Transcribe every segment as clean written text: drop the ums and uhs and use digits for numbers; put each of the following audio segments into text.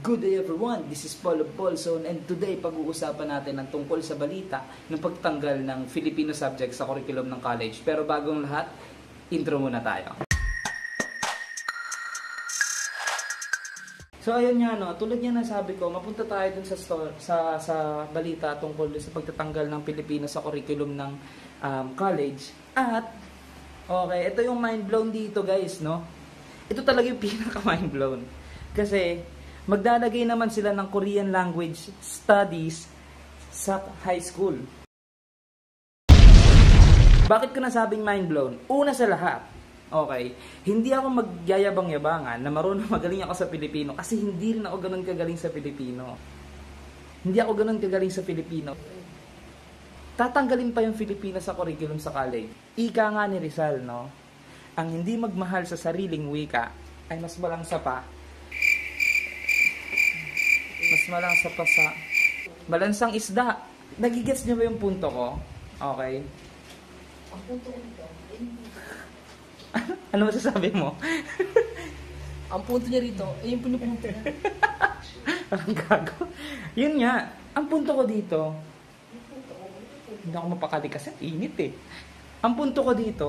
Good day everyone, this is Paul of Paulson and today pag-uusapan natin ang tungkol sa balita ng pagtanggal ng Filipino subject sa curriculum ng college. Pero bagong lahat, intro muna tayo. So ayun nga no, tulad nga nasabi ko, mapunta tayo dun sa balita tungkol sa pagtatanggal ng Pilipino sa curriculum ng college. At okay, ito yung mind blown dito guys, no? Ito talaga yung pinaka mind blown. Kasi maglalagay naman sila ng Korean language studies sa high school. Bakit ko nasabing mind blown? Una sa lahat, okay, hindi ako magyayabang-yabangan na marunong magaling ako sa Pilipino kasi hindi rin ako ganun kagaling sa Pilipino. Hindi ako ganun kagaling sa Pilipino. Tatanggalin pa yung Filipino sa curriculum sa college. Ika nga ni Rizal, no? Ang hindi magmahal sa sariling wika ay mas malangsa pa. Mas malangsa pa sa balansang isda. Nagigets niyo ba yung punto ko? Okay. Ang punto ko nito, Ano masasabi mo? ang punto niya rito, yung pinupunto niya. Parang gago. Yun nga, ang punto ko dito, hindi ako mapakali kasi init eh. Ang punto ko dito,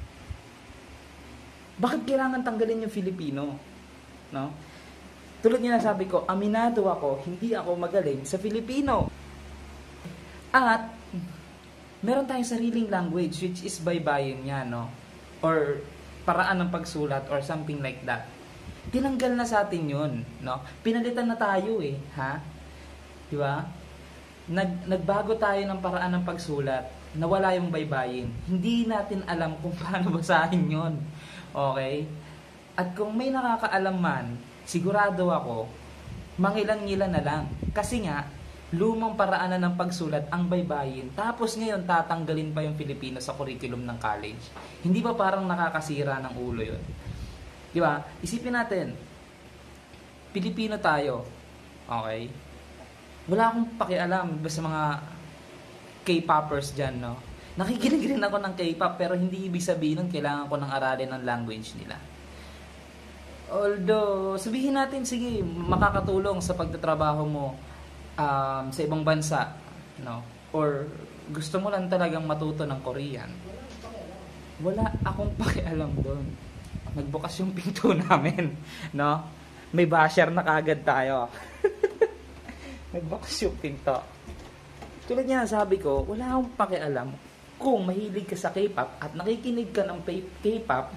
bakit kailangan tanggalin yung Filipino? No? Tulad niya nasabi ko, aminado ako, hindi ako magaling sa Filipino. At, meron tayong sariling language, which is baybayin niya, no? Or, paraan ng pagsulat, or something like that. Tinanggal na sa atin yun, no? Pinalitan na tayo eh, ha? Di ba? Nagbago tayo ng paraan ng pagsulat, nawala yung baybayin. Hindi natin alam kung paano basahin yun. Okay? At kung may nakakaalam man, sigurado ako, mangilan-ngilan na lang. Kasi nga, lumang paraan na ng pagsulat ang baybayin. Tapos ngayon, tatanggalin pa yung Filipino sa curriculum ng college. Hindi ba parang nakakasira ng ulo yun? Di ba? Isipin natin, Pilipino tayo. Okay? Wala akong pakialam sa mga K-popers dyan, no? Nakikinig rin ako ng K-pop, pero hindi ibig sabihin nun kailangan ko ng aralin ng language nila. Although, sabihin natin, sige, makakatulong sa pagtatrabaho mo sa ibang bansa, no? Or gusto mo lang talagang matuto ng Korean. Wala akong pakialam doon. Nagbukas yung pinto namin, no? May basher na kagad tayo. Nagbukas yung pinto. Tulad niya, sabi ko, wala akong pakialam kung mahilig ka sa K-pop at nakikinig ka ng K-pop,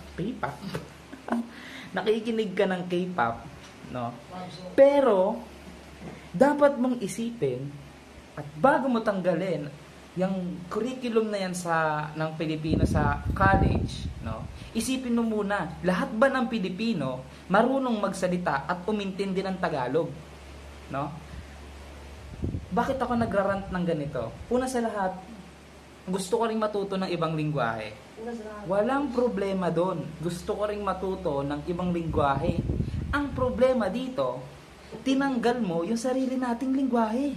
nakikinig ka ng K-pop, no? Pero, dapat mong isipin at bago mo tanggalin yung curriculum na yan ng Pilipino sa college, no? Isipin mo muna, lahat ba ng Pilipino marunong magsalita at umintindi ng Tagalog, no? Bakit ako nagrarant ng ganito? Una sa lahat, gusto ko ring matuto ng ibang lingwahe. Walang problema doon. Gusto ko ring matuto ng ibang lingwahe. Ang problema dito, tinanggal mo yung sarili nating lingwahe.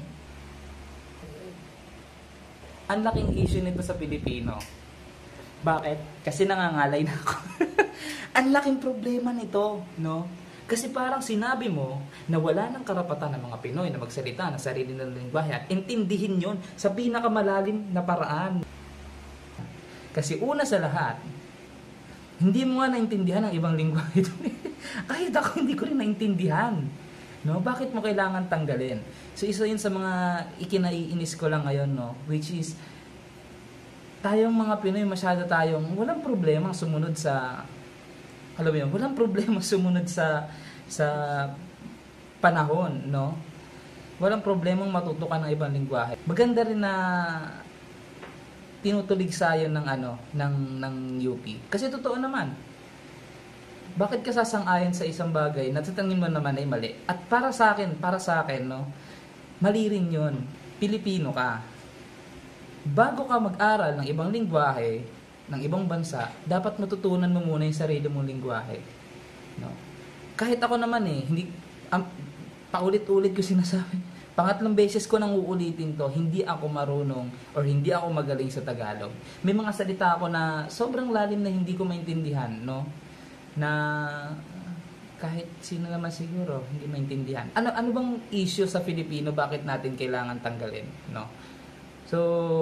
Ang laking issue nito sa Pilipino. Bakit? Kasi nangangalay na ako. Ang laking problema nito, no? Kasi parang sinabi mo na wala ng karapatan ng mga Pinoy na magsalita ng sarili ng lingwahe at intindihin yon sa pinakamalalim na paraan. Kasi una sa lahat, hindi mo nga naintindihan ang ibang lingwahe doon. Kahit ako hindi ko rin naintindihan. No? Bakit mo kailangan tanggalin? So isa yun sa mga ikinaiinis ko lang ngayon, no? Which is, tayong mga Pinoy masyado tayong walang problema sumunod sa alam mo yun, walang problema sumunod sa panahon, no? Walang problemang matuto ka ng ibang lingwahe. Maganda rin na tinutulig sayo ng UP. Kasi totoo naman. Bakit ka sasang-ayon sa isang bagay na tatangin mo naman ay mali? At para sa akin, no? Mali rin 'yun. Pilipino ka. Bago ka mag-aral ng ibang lingwahe, ng ibang bansa, dapat matutunan mo muna yung sarili mong lingwahe. No? Kahit ako naman hindi, paulit-ulit ko sinasabi, pangatlong beses ko nang uulitin to, hindi ako marunong or hindi ako magaling sa Tagalog. May mga salita ako na sobrang lalim na hindi ko maintindihan, no? Na kahit sino naman siguro hindi maintindihan. Ano bang issue sa Filipino, bakit natin kailangan tanggalin, no? So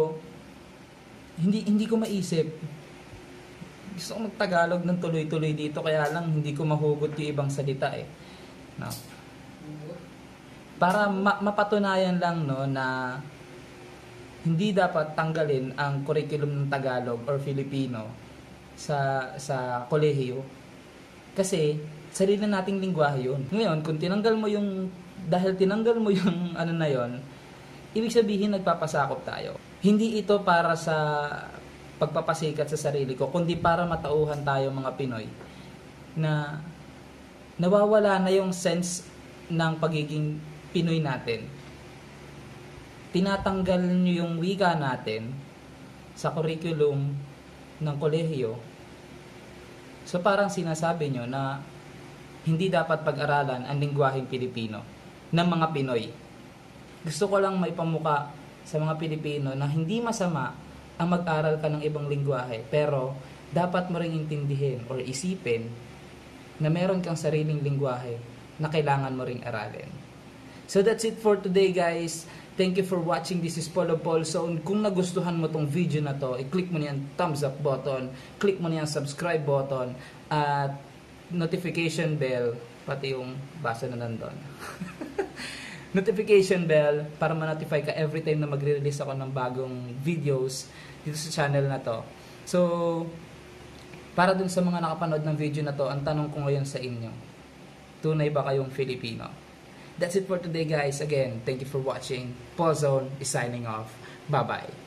hindi ko maisip. Gusto ko magtagalog ng tuloy-tuloy dito, kaya lang hindi ko mahugot yung ibang salita eh, no? Para mapatunayan lang, no, na hindi dapat tanggalin ang curriculum ng Tagalog or Filipino sa kolehiyo. Kasi sarili nating lingwahe yun. Ngayon, kung tinanggal mo yung ano na yon, ibig sabihin nagpapasakop tayo. Hindi ito para sa pagpapasikat sa sarili ko, kundi para matauhan tayo mga Pinoy na nawawala na yung sense ng pagiging Pinoy natin. Tinatanggal nyo yung wika natin sa curriculum ng kolehiyo. So parang sinasabi nyo na hindi dapat pag-aralan ang lingwaheng Pilipino ng mga Pinoy. Gusto ko lang maipamuka sa mga Pilipino na hindi masama ang mag-aral ka ng ibang lingwahe, pero dapat mo ring intindihin or isipin na meron kang sariling lingwahe na kailangan mo ring aralin. So that's it for today, guys. Thank you for watching. This is Polo Paulson. Kung nagustuhan mo tong video na to, i-click mo niyan thumbs up button, click mo niyan subscribe button, at notification bell, pati yung basa na nandun. Notification bell para ma-notify ka every time na magre-release ako ng bagong videos dito sa channel na to. So, para dun sa mga nakapanood ng video na to, ang tanong ko ngayon sa inyo, tunay ba kayong Filipino? That's it for today, guys. Again, thank you for watching. Paulzone is signing off. Bye-bye.